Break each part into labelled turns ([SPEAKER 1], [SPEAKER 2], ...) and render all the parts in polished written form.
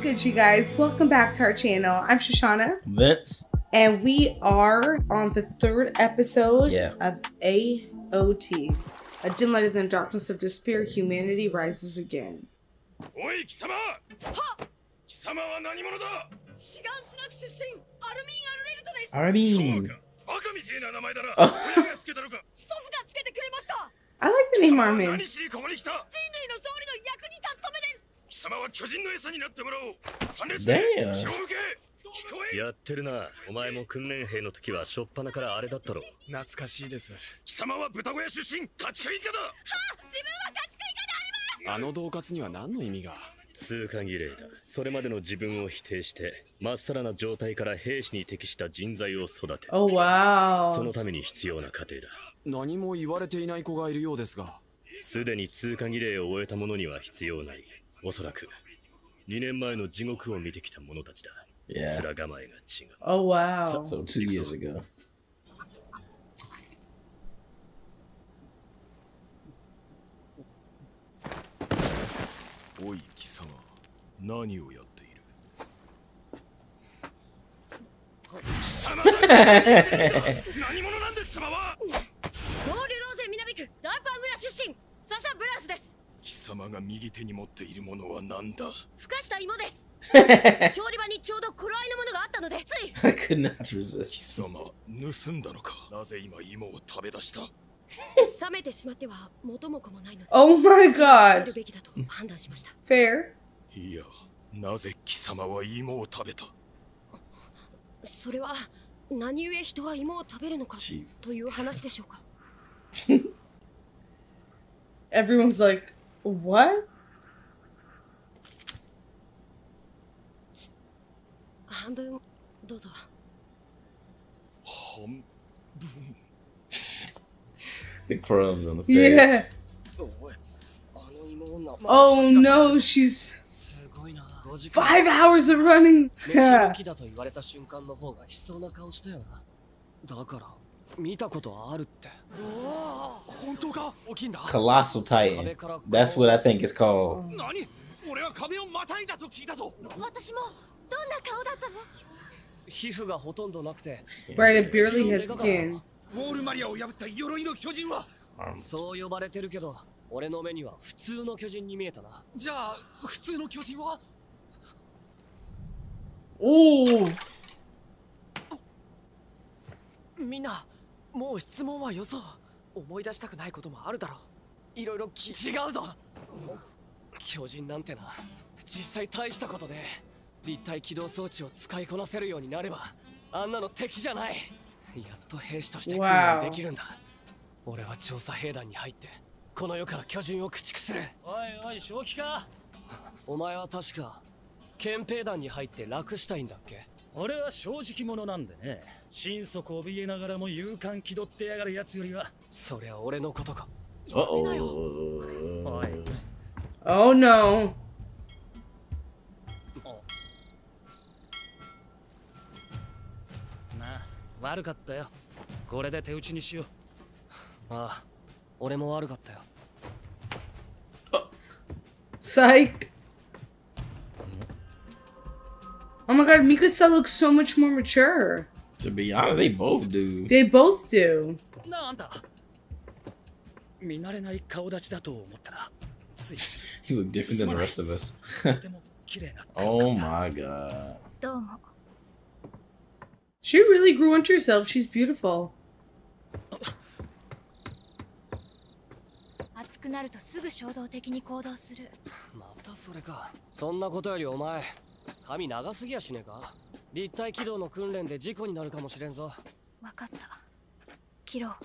[SPEAKER 1] good, you guys? Welcome back to our channel. I'm Shoshana.
[SPEAKER 2] Vince.
[SPEAKER 1] And we are on the third episode of AOT. A dim light in the darkness of despair, humanity rises again.
[SPEAKER 3] Oi, Kisama! Kisama wa nanimonō da?
[SPEAKER 2] Armin.
[SPEAKER 1] I like the name Armin.
[SPEAKER 2] Damn.
[SPEAKER 3] やってるな。お前も訓練兵の時は初っ端からあれだったろ。
[SPEAKER 4] 懐かしいです。
[SPEAKER 3] 貴様は豚小屋出身、家畜以下だ。はあ、自分は家畜以下であります。あの恫喝には何の意味が？通過儀礼だ。それまでの自分を否定して、まっさらな状態から兵士に適した人材を育て。
[SPEAKER 1] Oh wow。
[SPEAKER 3] そのために必要な過程だ。
[SPEAKER 4] 何も言われていない子がいるようですが。
[SPEAKER 3] すでに通過儀礼を終えた者には必要ない。おそらく2年前の地獄を見てきた者たちだ。
[SPEAKER 2] Yeah.
[SPEAKER 1] Oh wow.
[SPEAKER 2] So 2 years ago.
[SPEAKER 3] おい貴様、何をやっている？貴様何者なんで貴様は？
[SPEAKER 5] 同流同勢南区ダンパー村出身サシャ・ブラスです。
[SPEAKER 3] 貴様が右手に持っているものは何だ？
[SPEAKER 5] ふかした芋です。調理場にちょうど頃合いのものがあったのでつい。
[SPEAKER 2] I could not resist.
[SPEAKER 3] 貴様、盗んだのか？なぜ今芋を食べ出した？
[SPEAKER 5] 冷めてしまっては元も子もないので。
[SPEAKER 1] Oh my god.
[SPEAKER 5] 食べるべきだと判断しました。
[SPEAKER 1] Fair.
[SPEAKER 3] いや、なぜ貴様は芋を食べた？
[SPEAKER 5] それは何故人は芋を食べるのかという話でしょうか。
[SPEAKER 1] Everyone's like, what?
[SPEAKER 5] 半分どうぞ。
[SPEAKER 3] 半分。
[SPEAKER 2] The crumbs on the
[SPEAKER 1] Yeah.
[SPEAKER 2] face.
[SPEAKER 1] Oh no, she's 5 hours of running. Yeah.
[SPEAKER 4] だから見たことあるって。本当か？大きいんだ。
[SPEAKER 2] Colossal Titan. That's what I think it's called.
[SPEAKER 4] 何？俺は壁をまたいだと聞いたぞ。
[SPEAKER 5] 私もどんな顔だったの？
[SPEAKER 4] 皮膚がほとんどなくて。
[SPEAKER 1] Right, it barely had skin.
[SPEAKER 4] ウォールマリアを破った鎧の巨人は。そう呼ばれてるけど、俺の目には普通の巨人に見えたな。じゃあ普通の巨人は？
[SPEAKER 1] おお。
[SPEAKER 4] みんな、もう質問はよそう。思い出したくないこともあるだろう。いろいろ違うぞ。巨人なんてな、実際大したことで、立体起動装置を使いこなせるようになれば、あんなの敵じゃない。やっと兵士として訓練できるんだ。俺は調査兵団に入って、この世から巨人を駆逐する。おいおい、正気か？お前は確か、憲兵団に入って楽したいんだっけ？
[SPEAKER 6] 俺は正直者なんでね。心底怯えながらも勇敢気取ってやがるやつよりは。
[SPEAKER 4] そりゃ俺のことか。
[SPEAKER 2] Uh-oh.
[SPEAKER 1] Oh no.
[SPEAKER 6] なあ、悪かったよ。これで手打ちにしよう。
[SPEAKER 4] ああ、俺も悪かったよ。
[SPEAKER 1] Psych. Oh my god, Mikasa looks so much more mature.
[SPEAKER 2] To be honest, they both do.
[SPEAKER 1] They both do.
[SPEAKER 6] なあ、あんた。見慣れない顔立ちだと思ったら。つい。
[SPEAKER 2] He look different than the rest of us.
[SPEAKER 6] とても綺麗な。
[SPEAKER 2] Oh my god.
[SPEAKER 5] どうも。
[SPEAKER 1] She really grew into herself. She's beautiful.
[SPEAKER 5] 熱くなるとすぐ衝動的に行動する。
[SPEAKER 4] またそれか。そんなことよりお前、髪長すぎやしねえか？立体起動の訓練で事故になるかもしれんぞ。
[SPEAKER 5] わかった。切ろう。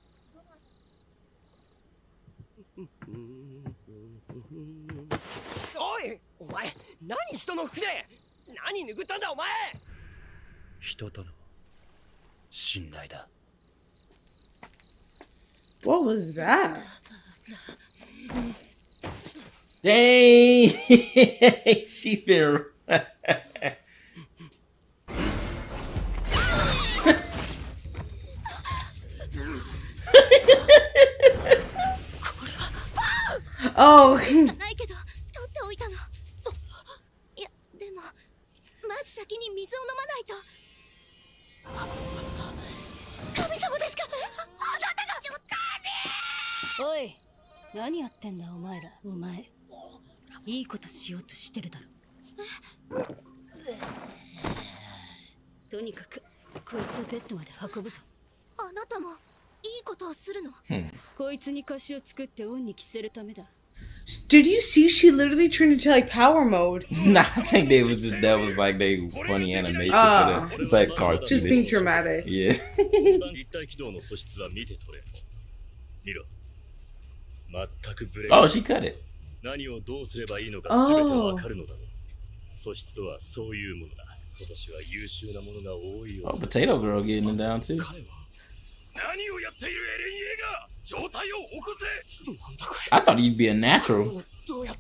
[SPEAKER 4] おい、お前、何人の服で？何拭ったんだお前！
[SPEAKER 6] 人との信頼だ。
[SPEAKER 1] What was that?
[SPEAKER 2] Dang! She been.
[SPEAKER 1] Oh.
[SPEAKER 5] しかないけど取っておいたの。いやでも先に水を飲まないと。神様ですか？あなたが。
[SPEAKER 7] おい、何やってんだお前ら。お前いいことしようとしてるだろ。とにかくこいつをベッドまで運ぶぞ。
[SPEAKER 5] あなたもいいことをするの？
[SPEAKER 7] こいつに貸しを作って恩に着せるためだ。
[SPEAKER 1] Did you see? She literally turned into like power mode.
[SPEAKER 2] Nah, I think they was just that was like they funny animation for the it's like cartoon.
[SPEAKER 1] Just being dramatic.
[SPEAKER 2] Yeah.
[SPEAKER 3] 立体軌道の素質は見て取れ。見ろ。全くブレ。
[SPEAKER 2] Oh, she cut it.
[SPEAKER 3] 何をどうすればいいのか全てわかるのだろう。素質とはそういうものだ。今年は優秀なものが多いよ。
[SPEAKER 2] Oh, Potato Girl getting it down too.
[SPEAKER 3] 彼は何をやっているエレン・イェーガー。状態を起こせ。なんだこれ。
[SPEAKER 2] I thought he'd be a natural.
[SPEAKER 3] どうやって？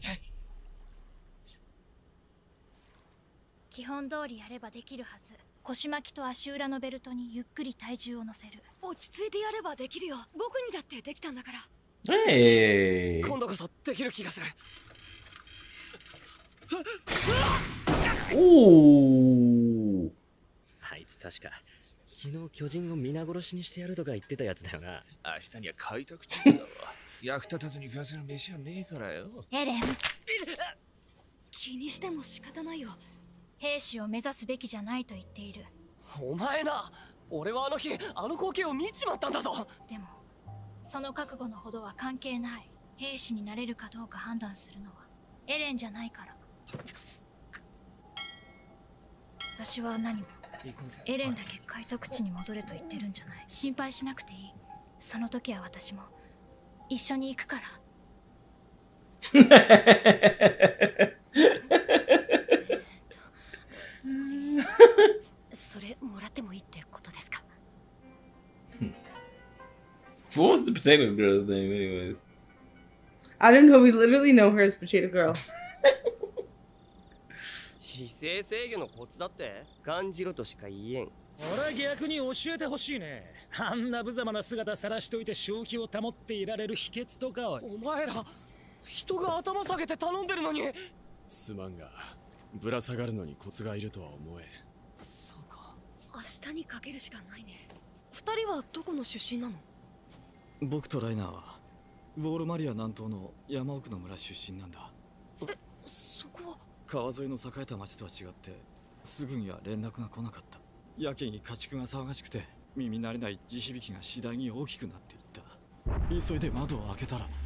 [SPEAKER 8] 基本通りやればできるはず。腰巻きと足裏のベルトにゆっくり体重を乗せる。
[SPEAKER 5] 落ち着いてやればできるよ。僕にだってできたんだから。
[SPEAKER 2] Hey.
[SPEAKER 4] 今度こそできる気がする。
[SPEAKER 2] Ooh.
[SPEAKER 3] あいつ確か昨日巨人を皆殺しにしてやるとか言ってたやつだよな。
[SPEAKER 9] 明日には開拓中だわ。役立たずに食わせる飯はねえからよ。
[SPEAKER 8] エレン、
[SPEAKER 5] 気にしても仕方ないよ。
[SPEAKER 8] 兵士を目指すべきじゃないと言っている。
[SPEAKER 4] お前な、俺はあの日あの光景を見ちまったんだぞ。
[SPEAKER 8] でもその覚悟のほどは関係ない。兵士になれるかどうか判断するのはエレンじゃないから。私は何もエレンだけ開拓地に戻れと言ってるんじゃない。心配しなくていい。その時は私も一緒に行くから。
[SPEAKER 7] それもらってもいいってことですか？
[SPEAKER 2] What was the Potato Girl's name, anyways?
[SPEAKER 1] I don't know. We literally know her as Potato Girl.
[SPEAKER 4] 姿勢制御のコツだって感じろとしか言えん。
[SPEAKER 6] 俺は逆に教えてほしいね。あんな無様な姿さらしといて正気を保っていられる秘訣とかは。
[SPEAKER 4] お前ら人が頭下げて頼んでるのに。
[SPEAKER 3] すまんがぶら下がるのにコツがいるとは思えん。
[SPEAKER 4] そうか。
[SPEAKER 5] 明日にかけるしかないね。二人はどこの出身なの？
[SPEAKER 10] 僕とライナーはウォールマリア南東の山奥の村出身なんだ。
[SPEAKER 5] そこは
[SPEAKER 10] 川沿いの栄えた町とは違ってすぐには連絡が来なかった。やけに家畜が騒がしくて耳慣れない地響きが次第に大きくなっていった。急いで窓を開けたら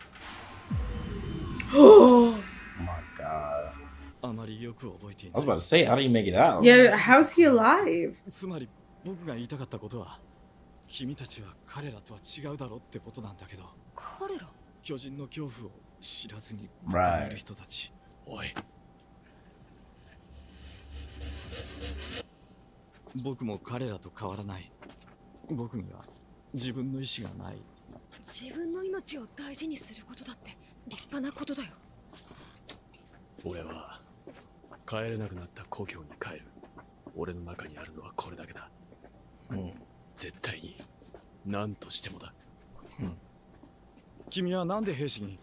[SPEAKER 2] Oh my god.
[SPEAKER 10] あまりよく覚えていない。
[SPEAKER 2] I was about to say, how do you make it out?
[SPEAKER 1] Yeah, how's he alive?
[SPEAKER 10] つまり僕が言いたかったことは君たちは彼らとは違うだろうってことなんだけど。
[SPEAKER 5] 彼ら？
[SPEAKER 10] 巨人の恐怖を知らずにここにいる人たち。
[SPEAKER 3] おい。
[SPEAKER 10] 僕も彼らと変わらない。僕には自分の意志がない。
[SPEAKER 5] 自分の命を大事にすることだって立派なことだよ。
[SPEAKER 3] 俺は帰れなくなった故郷に帰る。俺の中にあるのはこれだけだ。絶対に何としてもだ。
[SPEAKER 10] 君はなんで兵士に？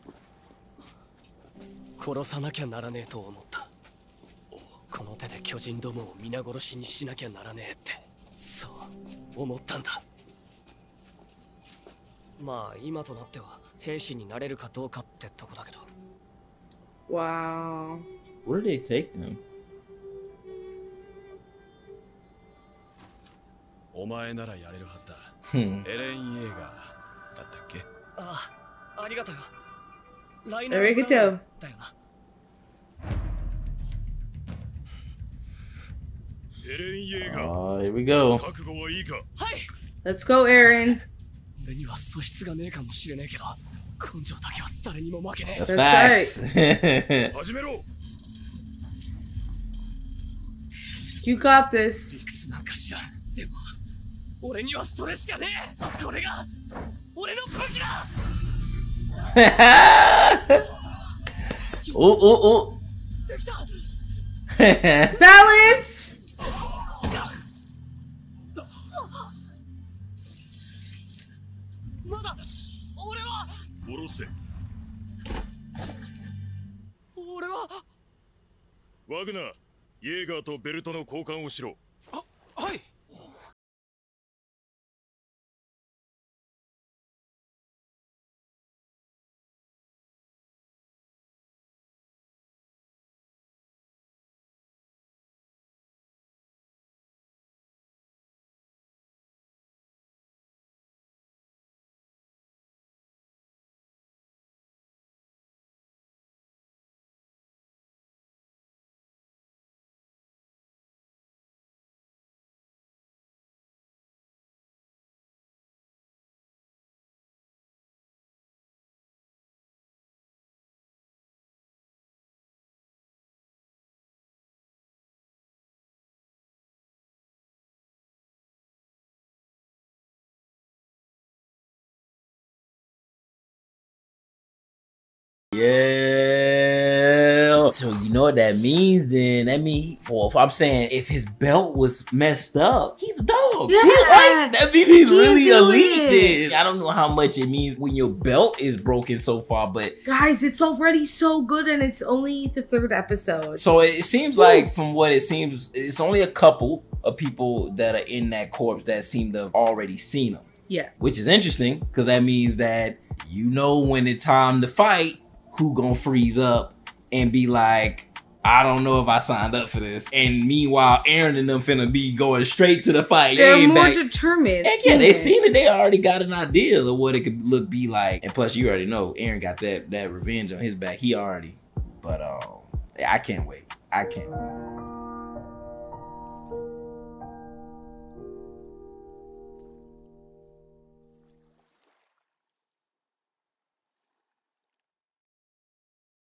[SPEAKER 4] 殺さなきゃならねえと思った。この手で巨人どもを皆殺しにしなきゃならねえって、そう思ったんだ。まあ今となっては兵士になれるかどうかってとこだけど。
[SPEAKER 1] Wow.
[SPEAKER 2] Where did they take them?
[SPEAKER 3] お前ならやれるはずだ。エレン・イェーガーだったっけ？
[SPEAKER 4] ああ、ありがとうよ。来
[SPEAKER 1] 年はだよな。
[SPEAKER 3] エレン・イェーガー。
[SPEAKER 2] Oh, here we go.
[SPEAKER 3] 覚悟はいいか？
[SPEAKER 4] はい。
[SPEAKER 1] Let's go, Aaron.
[SPEAKER 4] 俺には素質がねえかもしれねえけど、根性だけは誰にも負けねえ。
[SPEAKER 2] That's facts.
[SPEAKER 3] 始めろ。
[SPEAKER 1] You got this.
[SPEAKER 4] 理屈なんか知らん。でも、俺にはそれしかねえ。それが俺の武器だ。
[SPEAKER 2] Oh, oh, oh.
[SPEAKER 4] できた。
[SPEAKER 1] Balance.
[SPEAKER 4] まだ俺は
[SPEAKER 3] 下ろせ。
[SPEAKER 4] 俺は
[SPEAKER 3] ワグナー、 イェーガーとベルトの交換をしろ。
[SPEAKER 4] はい。
[SPEAKER 2] Yeah. So you know what that means then? That means if I'm saying if his belt was messed up, he's a dog.
[SPEAKER 1] Yeah.
[SPEAKER 2] That means he's really elite then. I don't know how much it means when your belt is broken so far, but
[SPEAKER 1] guys, it's already so good and it's only the 3rd episode.
[SPEAKER 2] So it seems like from what it seems, it's only a couple of people that are in that corpse that seem to have already seen him.
[SPEAKER 1] Yeah.
[SPEAKER 2] Which is interesting because that means that you know when it's time to fight, who gonna freeze up and be like, I don't know if I signed up for this. And meanwhile, Eren and them finna be going straight to the fight.
[SPEAKER 1] They're more determined.
[SPEAKER 2] And yeah, they seen it. They already got an idea of what it could be like. And plus, you already know Eren got that revenge on his back. He already. But I can't wait. I can't wait.